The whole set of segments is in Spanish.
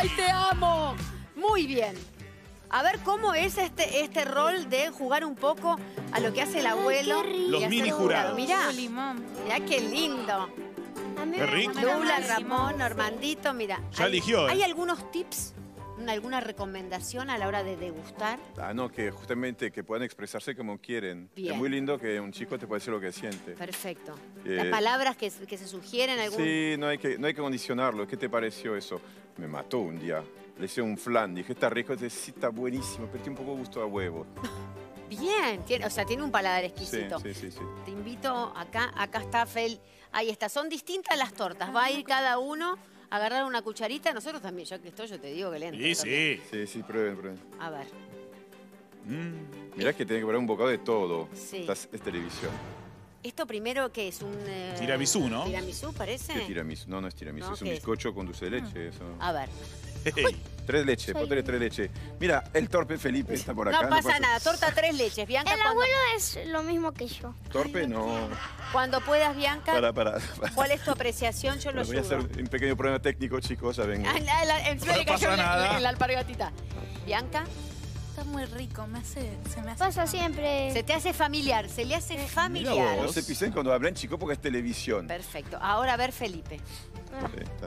¡Ay, te amo! Muy bien. A ver cómo es este rol de jugar un poco a lo que hace el abuelo. Los mini jurados. Mirá, mirá qué lindo. Qué rico. Lula, Ramón, Normandito, mira. Ya eligió, ¿Hay algunos tips, alguna recomendación a la hora de degustar? Ah, no, que justamente que puedan expresarse como quieren. Bien. Es muy lindo que un chico te pueda decir lo que siente. Perfecto. Las palabras que se sugieren. Sí, no hay que condicionarlo. ¿Qué te pareció eso? Me mató un día. Le hice un flan, dije, está rico, sí, está buenísimo, pero tiene un poco gusto a huevo. Bien, tiene un paladar exquisito. Sí. Te invito acá está Fel. Ahí está, son distintas las tortas. Va a ir cada uno a agarrar una cucharita. Nosotros también, ya que estoy, yo te digo que le entra. Sí, prueben. A ver. Mirá que tiene que poner un bocado de todo. Sí. Es televisión. Esto primero, ¿qué es? Un tiramisú, ¿no? ¿Tiramisú parece? ¿Qué tiramisú? No, no es tiramisú, No, es un ¿qué bizcocho con dulce de leche. Eso. A ver. Tres leches, ponle 3 leches. Mira, el torpe Felipe está por acá. No pasa nada, torta 3 leches. Bianca, El abuelo es lo mismo que yo. Torpe no. Cuando puedas, Bianca, Para. ¿cuál es tu apreciación? Yo lo Voy a hacer ayudo. un pequeño problema técnico, chicos, ya vengo. Encima le No cayó pasa nada. en la alpargatita. Bianca, Está muy rico, se me hace... Pasa siempre. se te hace familiar, se le hace familiar. No se pisen cuando hablan, chicos, porque es televisión. Perfecto. Ahora a ver, Felipe. Sí, está.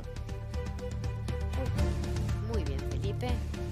Muy bien, Felipe.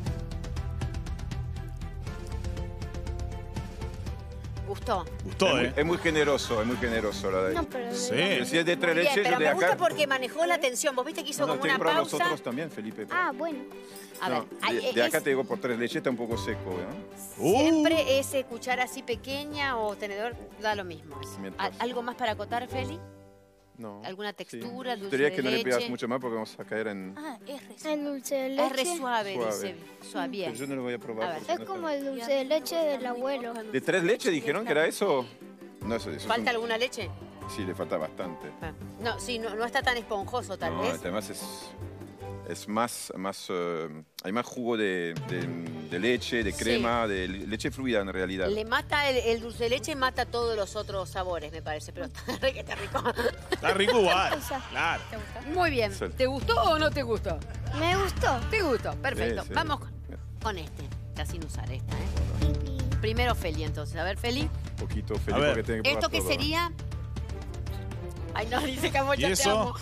¿Gustó? Gustó, ¿eh? Es muy generoso la de ahí. No, pero Sí. Pero si es de 3 Muy bien, leches, pero yo de me gusta acá. porque manejó la atención. Vos viste que hizo No, como tengo que una probar los pausa. otros también, Felipe. Ah, bueno. A ver, De acá te digo por 3 leches, está un poco seco, ¿no? siempre ese cuchara así pequeña o tenedor da lo mismo. Mientras. ¿Algo más para acotar, Feli? No. ¿Alguna textura, Sí. dulce Diría de que no le leche? pegas mucho más porque vamos a caer en... Ah, es re El dulce de leche. Es re suave, Suave. dice. Suave, bien. Pero yo no lo voy a probar. A ver. porque Es no como está- el dulce de leche del abuelo. ¿De 3 leches dijeron que era eso? No, eso es ¿Falta alguna leche? Sí, le falta bastante. No, sí, no está tan esponjoso tal No, vez. además es más hay más jugo de leche, de crema, de leche fluida en realidad. Le mata el dulce de leche, mata todos los otros sabores, me parece, pero está rico. Está rico igual. Claro. Muy bien. Sí. ¿Te gustó o no te gustó? Me gustó. Te gustó, perfecto. Sí, sí. Vamos con este, ya sin usar esta, ¿eh? Primero Feli, entonces. A ver, Feli. Un poquito feliz A ver. porque tiene que probar ¿Esto qué todo. sería? Ay, no, dice Camocha, ¿Y te eso? amo.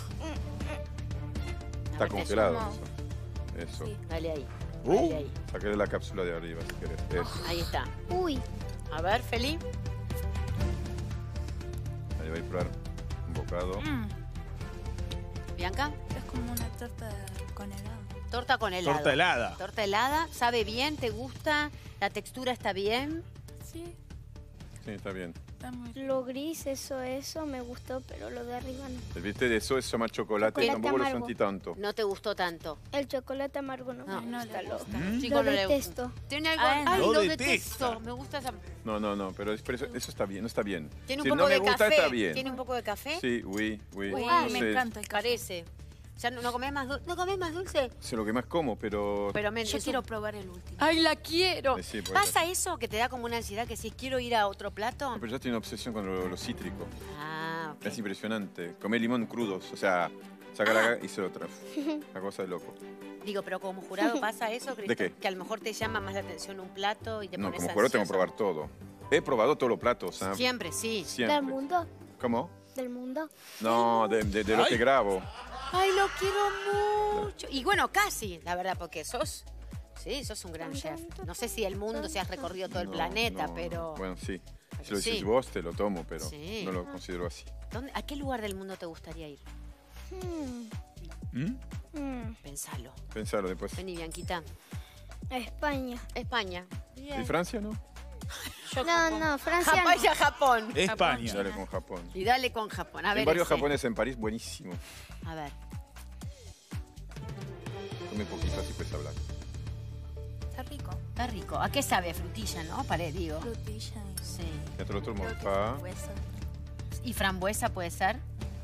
Está A ver, te congelado. sumo. Eso. Sí. Dale ahí. Dale ahí. Sacarle la cápsula de arriba si querés. Eso. Ahí está. Uy. A ver, Feli. Ahí va a ir a probar un bocado. Bianca. Es como una torta con helado. Torta con helado. Torta helada. Torta helada. ¿Sabe bien? ¿Te gusta? ¿La textura está bien? Sí, Sí, está bien. está muy rico. Lo gris, eso me gustó, pero lo de arriba no. ¿Viste? De eso se llama chocolate. Chocolate Tampoco lo amargo. sentí tanto. No te gustó tanto. El chocolate amargo no, No, me no gusta. le Lo, gusta. Chico, lo no le gusta. detesto. Tiene algo. Ay, Ay, lo lo detesta. detesto. Me gusta esa. No, pero eso está bien, no está bien. Tiene un Si poco no me de gusta, café. está bien. Tiene un poco de café. Sí, oui. Uy, No me sé, encanta el café. Parece. ¿Ya no comés más dulce? ¿No comés más dulce? sé lo que más como, pero... Pero Yo quiero probar el último. Ay, la quiero. Sí, pues, ¿Pasa eso que te da como una ansiedad que si quiero ir a otro plato? No, pero ya tiene una obsesión con lo cítrico. Ah, ok. Es impresionante. Comer limón crudos, o sea, saca la y se lo trae. Una cosa de loco. Digo, pero como jurado pasa eso, Cristo? ¿De qué? Que a lo mejor te llama más la atención un plato y te No, pones como jurado tengo que ansioso. probar todo. He probado todos los platos, ¿ah? Siempre, sí. Siempre. ¿Del mundo? ¿Cómo? ¿Del mundo? No, de lo Ay. que grabo. Ay, lo quiero mucho. Y bueno, casi, la verdad, porque sos un gran chef. No sé si el mundo, si has recorrido todo el No, planeta, no. pero... Bueno, sí. Pero Si lo decís sí. vos, te lo tomo, pero Sí. no lo considero así. ¿A qué lugar del mundo te gustaría ir? Pensalo. Pensalo después. Vení, Bianquita. España. España. ¿Y Francia, no? Yo, No, Francia no. Vaya Japón. España. Dale con Japón. Y dale con Japón. A ver, Hay varios ese. japoneses en París, buenísimo. A ver. Come poquito, así puedes hablar. Está rico. Está rico. ¿A qué sabe? Frutilla, ¿no? Digo. Frutilla y... Sí. Ya te lo tomo. Creo que Pa. es hueso. ¿Y frambuesa puede ser?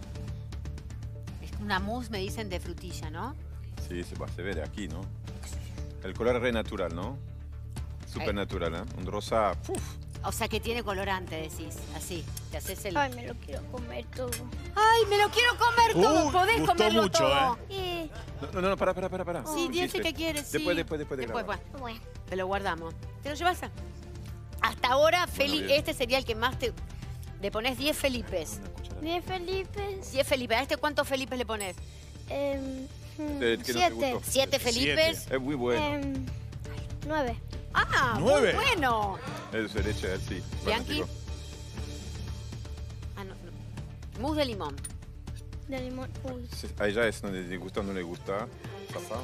Es una mousse, me dicen, de frutilla, ¿no? Sí, se ve de aquí, ¿no? El color es re natural, ¿no? Súper natural, ¿eh? Un rosa... ¡Uf! O sea, que tiene colorante, decís. Así. Te haces el... Ay, me lo quiero comer todo. ¡Ay, me lo quiero comer todo! Podés gustó comerlo mucho, todo. Y No, para. Sí, dice que quieres, sí. Después de grabar. Bueno, Bueno. te lo guardamos. ¿Te lo llevas? Hasta ahora, Feli, bien. este sería el que más te... Le pones 10 Felipes. 10 Felipes. 10 Felipes. ¿A este cuántos Felipes le pones? ¿Qué no te 7. gustó? 7 Felipes. Es muy bueno. 9. Ah, 9. muy bueno. Es de leche, sí. Bianchi. fantástico. Ah, no. Mousse de limón. De limón. Uy. A ella es donde le gusta o no le gusta. Papá.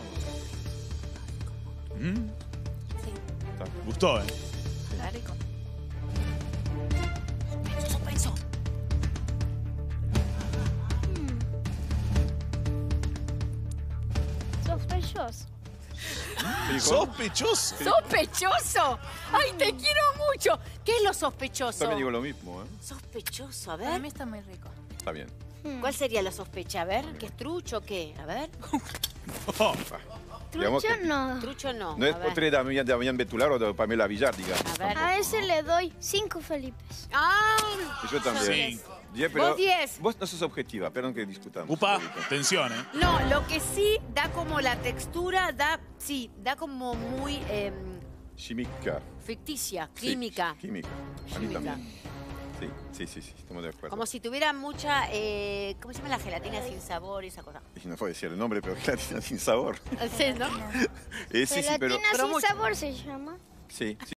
¿Mm? Está. Gustó, ¿eh? A ver. Suspenso. Sospechoso. ¿Qué dijo? Sospechoso. ¡Sospechoso! ¡Ay, te quiero mucho! ¿Qué es lo sospechoso? También digo lo mismo, ¿eh? Sospechoso, a Para ver. mí está muy rico. Está bien. ¿Cuál sería la sospecha? A ver, ¿qué es trucho o qué? A ver. Oh, Digamos Trucho que no. Trucho no. no es a ver. potre de Damián Betular o de Pamela Villar, digamos. A ver. A ese le doy 5 Felipes. ¡Ah! Y yo también. Sí. 10, pero Vos 10. Vos no sos objetiva, perdón que discutamos. upa, un poquito. atención, ¿eh? No, lo que sí da como la textura, da como muy Química. ficticia, Sí, química. Química. A mí Química. también. Sí, estamos de acuerdo. Como si tuviera mucha, ¿cómo se llama la gelatina sin sabor y esa cosa? Y no puedo decir el nombre, pero gelatina sin sabor. Sí, ¿no? Sí, pero... Gelatina Pero sin mucho. sabor se llama. Sí,